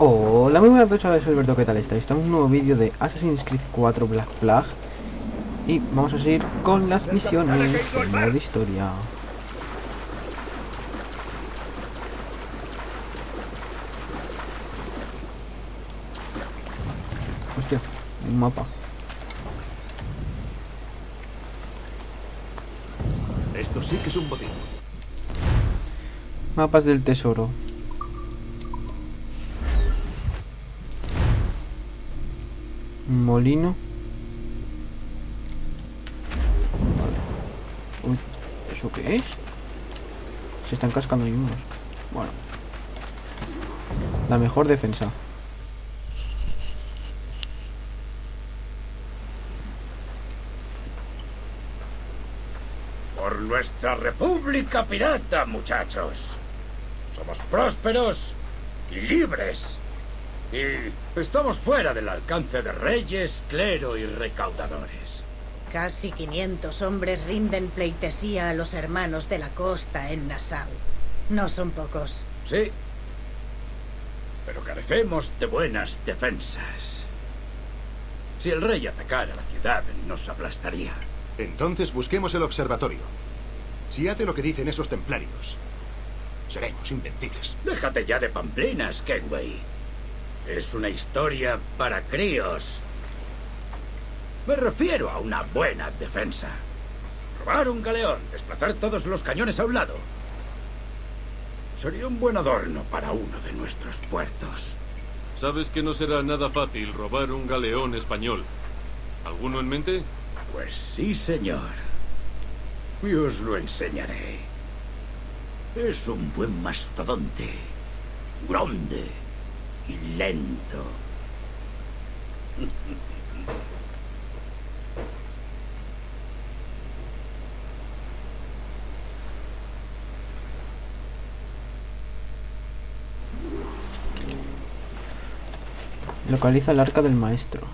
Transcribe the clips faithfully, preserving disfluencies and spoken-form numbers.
Hola, muy buenas noches, soy Alberto, ¿qué tal estáis? Estamos en un nuevo vídeo de Assassin's Creed cuatro Black Flag. Y vamos a seguir con las misiones del modo historia. Hostia, un mapa. Esto sí que es un botín. Mapas del tesoro. Molino. Vale. Uy, ¿eso qué es? Se están cascando mismos. Bueno. La mejor defensa. Por nuestra república pirata, muchachos. Somos prósperos y libres. Y estamos fuera del alcance de reyes, clero y recaudadores. Casi quinientos hombres rinden pleitesía a los hermanos de la costa en Nassau. No son pocos. Sí. Pero carecemos de buenas defensas. Si el rey atacara la ciudad, nos aplastaría. Entonces busquemos el observatorio. Si hace lo que dicen esos templarios, seremos invencibles. Déjate ya de pamplinas, Kenway. Es una historia para críos. Me refiero a una buena defensa. Robar un galeón, desplazar todos los cañones a un lado. Sería un buen adorno para uno de nuestros puertos. Sabes que no será nada fácil robar un galeón español. ¿Alguno en mente? Pues sí, señor. Y os lo enseñaré. Es un buen mastodonte. Grande y lento. Localiza el arca del maestro.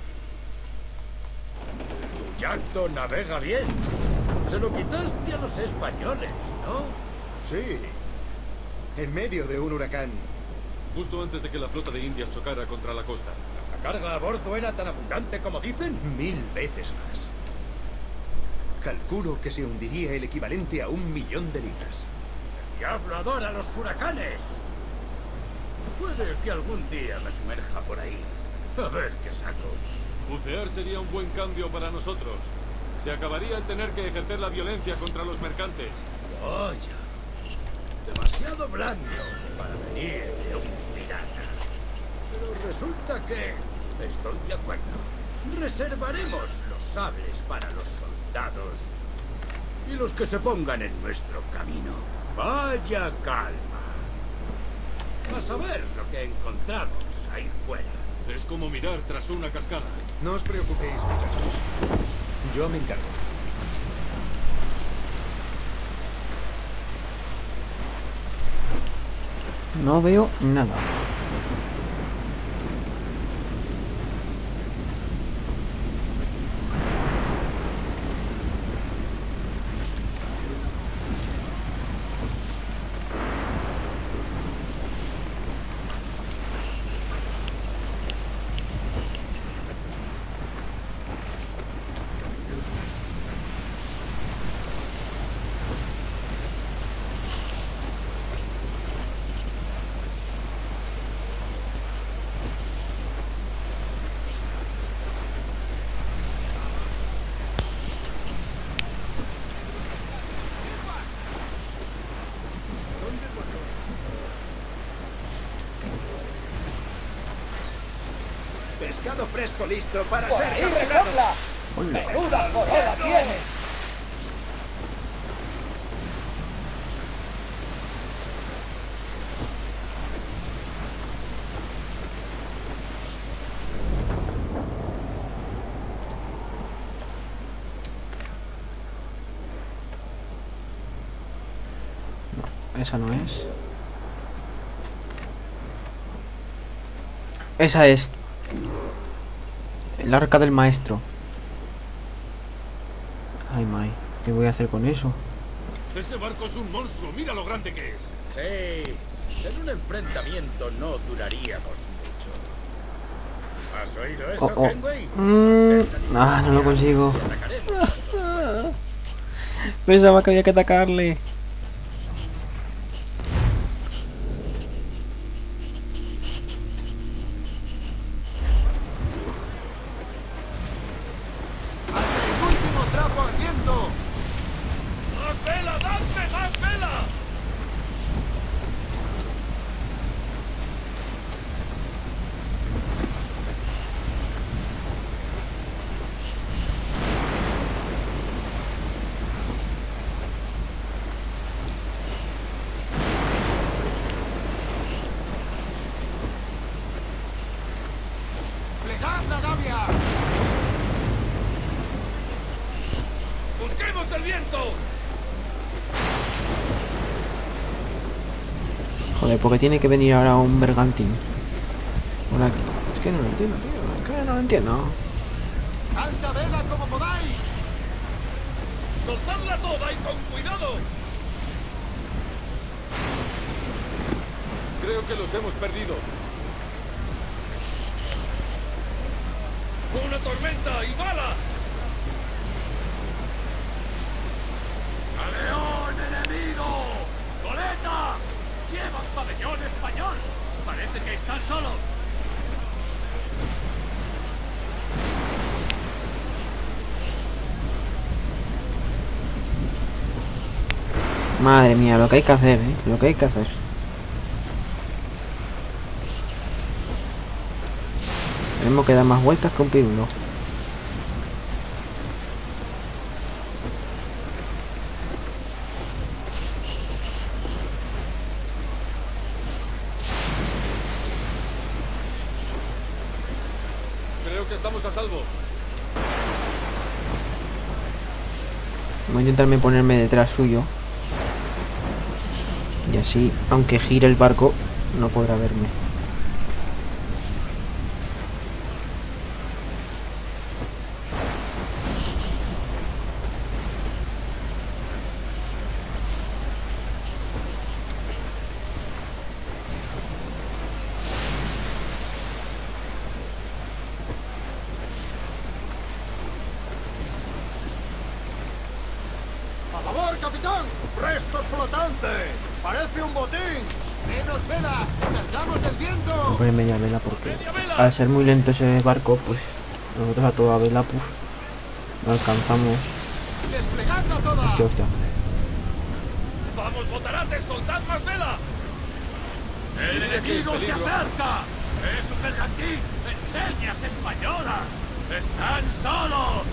Tu yacto navega bien. Se lo quitaste a los españoles, ¿no? Sí. En medio de un huracán. Justo antes de que la flota de indias chocara contra la costa. ¿La carga a bordo era tan abundante como dicen? Mil veces más. Calculo que se hundiría el equivalente a un millón de libras. El diablo adora los huracanes. Puede que algún día me sumerja por ahí. A ver qué saco. Bucear sería un buen cambio para nosotros. Se acabaría el tener que ejercer la violencia contra los mercantes. Vaya. Demasiado blando para venir de un pirata. Pero resulta que estoy de acuerdo. Reservaremos los sables para los soldados y los que se pongan en nuestro camino. Vaya calma. A saber lo que encontramos ahí fuera. Es como mirar tras una cascada. No os preocupéis, muchachos. Yo me encargo. No veo nada. Pescado fresco listo para ¡Por ser ahí capturado. resopla! Hola. ¡Menuda joroba tiene! Esa no es. Esa es. El arca del maestro. Ay, my. ¿Qué voy a hacer con eso? Ese barco es un monstruo. Mira lo grande que es. Sí, En un enfrentamiento no duraríamos mucho. ¿Has oído eso, Oh, oh. Kenway? Mm, ah, no lo consigo. Pensaba que había que atacarle. ¡Hasta el último trapo al viento! ¡Más vela, dadme más vela! ¡Plegad la gavia! ¡Busquemos el viento! Joder, porque tiene que venir ahora un bergantín por aquí. Es que no lo entiendo, tío. Es que no lo entiendo. ¡Alta vela como podáis! ¡Soltadla toda y con cuidado! Creo que los hemos perdido. ¡Una tormenta y balas! ¡Galeón enemigo! ¡Goleta! ¡Llevan pabellón español! Parece que están solos. Madre mía, lo que hay que hacer, ¿eh? Lo que hay que hacer. Tenemos que dar más vueltas que un pirulo. Creo que estamos a salvo. Voy a intentarme ponerme detrás suyo. Y así, aunque gire el barco, no podrá verme. ¡A favor, capitán! ¡Restos flotantes! ¡Parece un botín! ¡Menos vela! ¡Salgamos del Voy a viento! poner media vela porque al ser muy lento ese barco, pues nosotros a toda vela, pues no alcanzamos. ¡Desplegadla toda! Hostia, hostia. ¡Vamos, botarates! ¡Soltad más vela! ¡El enemigo se acerca! ¡Es un bergantín! ¡Enseñas españolas! ¡Están solos!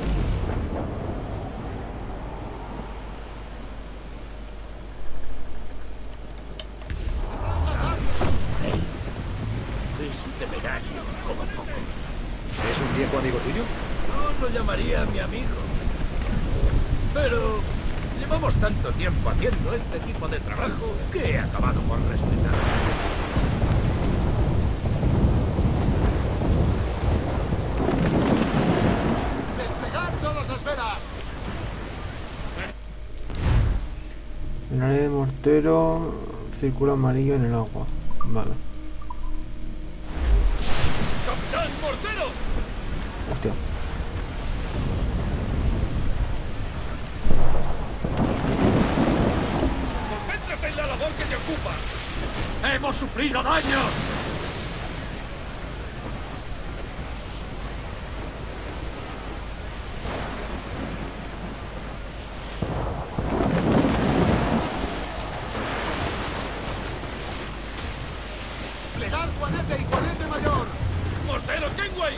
Es temerario, como pocos. ¿Es un viejo amigo tuyo? No lo llamaría mi amigo. Pero llevamos tanto tiempo haciendo este tipo de trabajo que he acabado por respetar. ¡Desplegad todas las velas! En área de mortero, círculo amarillo en el agua. Vale. ¡Capitán Mortero! Hostia. ¡Concéntrate en la labor que te ocupa! ¡Hemos sufrido daño! ¡Plegad cuarenta y cuarenta mayor! ¡Morteros Kenway!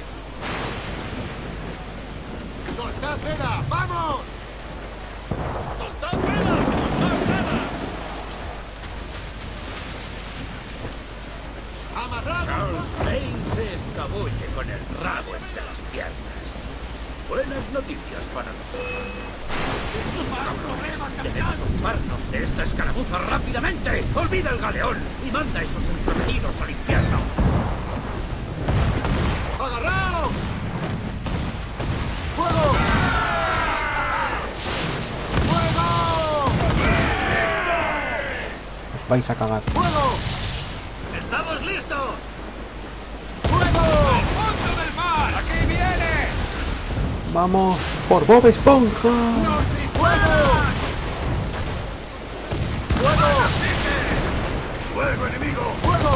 ¡Soltad vela! ¡Vamos! ¡Soltad velas! ¡Soltad velas! ¡Amarrad! Charles Payne se escabulle con el rabo entre las piernas. Buenas noticias para nosotros. ¡Estos cabrones! ¡Debemos ocuparnos de esta escaramuza rápidamente! ¡Olvida el galeón y manda a esos entretenidos al infierno! ¡Agarraos! ¡Fuego! ¡Fuego! Os vais a cagar. ¡Fuego! listos! ¡Fuego! ¡Al fondo del mar! ¡Aquí viene! ¡Vamos! ¡Por Bob Esponja! ¡Nos disparan! ¡Fuego! ¡Fuego, enemigo! ¡Fuego!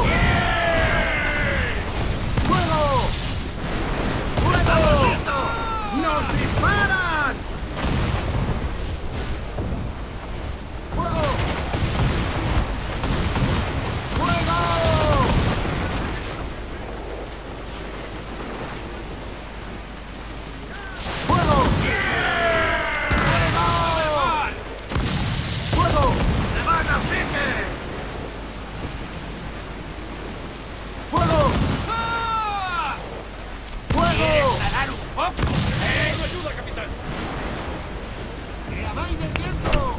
¡Fuego! ¡Fuego! ¡Nos disparan! ¡Fuego! ¡Fuego! ¡Fuego! ¡Fuego! ¡Se van a pique! ¡Fuego! ¡Ah! ¡Fuego! ¡Parar un poco! ¡Eh! ¡Ayuda, capitán! ¡Que amaine el viento!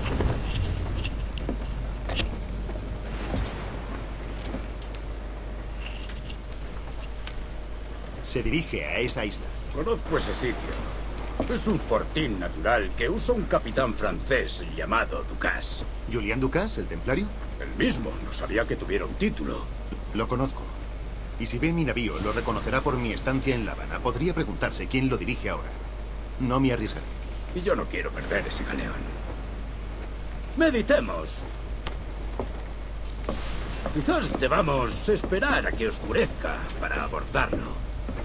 Se dirige a esa isla. Conozco ese sitio. Es un fortín natural que usa un capitán francés llamado Ducasse. ¿Julian Ducasse, el templario? El mismo. No sabía que tuviera un título. Lo conozco. Y si ve mi navío, lo reconocerá por mi estancia en La Habana. Podría preguntarse quién lo dirige ahora. No me arriesgaré. Y yo no quiero perder ese galeón. Meditemos. Quizás debamos esperar a que oscurezca para abordarlo.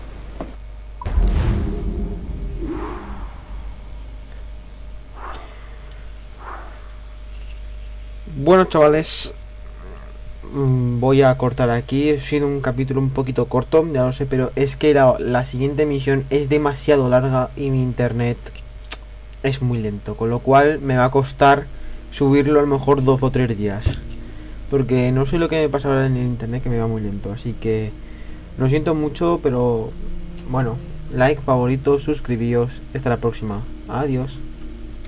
Bueno, chavales, voy a cortar aquí. Ha sido un capítulo un poquito corto, ya lo sé, pero es que la, la siguiente misión es demasiado larga y mi internet es muy lento, con lo cual me va a costar subirlo a lo mejor dos o tres días, porque no sé lo que me pasa ahora en el internet, que me va muy lento. Así que lo siento mucho, pero bueno, like, favorito, suscribíos. Hasta la próxima. Adiós.